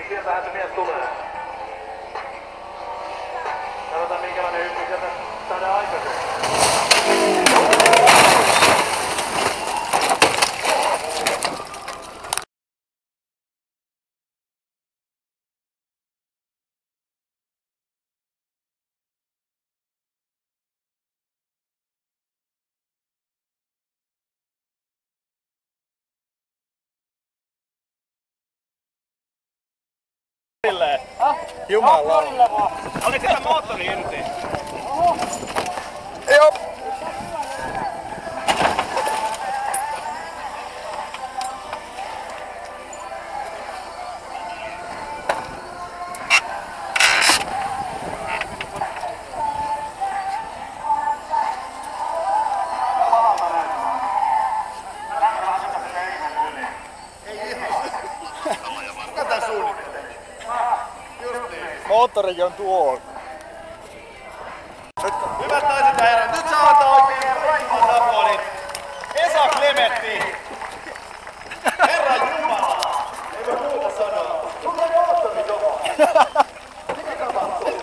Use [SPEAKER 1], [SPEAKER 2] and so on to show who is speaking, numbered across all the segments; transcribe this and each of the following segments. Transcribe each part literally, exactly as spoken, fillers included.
[SPEAKER 1] Sieltähän se mies tulee. Katsotaan minkälainen hyppy sieltä saadaan aikaisemmin.
[SPEAKER 2] Jumala.
[SPEAKER 1] Oliko sitä moottori irti?
[SPEAKER 2] Joo.
[SPEAKER 1] Kuka tää suunnittelee?
[SPEAKER 2] Moottorikin on tuolla.
[SPEAKER 1] Hyvät naiset ja herrat, nyt saa antaa oikein raikkaat aplodit Esa Klemetti. Herran Jumala! Ei voi muuta sanoa. Sulla on moottori tuohon. Mikä tapahtuu?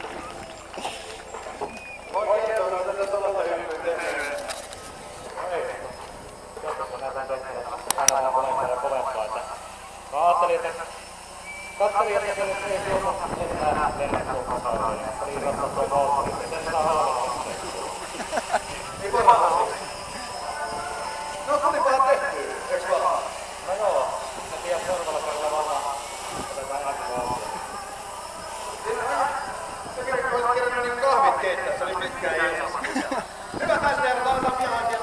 [SPEAKER 1] Voi kertoa tätä tuollaista hyppyä. Ei. Joskus on näitä aina aina molempia kovempaa, että mä ajattelin, että Katselin, että se ei tuolla enää lennä tuolla ja oli katsoa tuo moottori, että sen saa halvalla. Ei voi halvalla. No tulipahan tehtyä, eiks vaan? No joo, mä tiedän seuraavalla kerralla vaan. Otetaan aika valtaa. Sekin olisi kerran niin kahvit keittää, se oli pitkään ilmassa. Hyvät naiset ja herrat, aletaan pian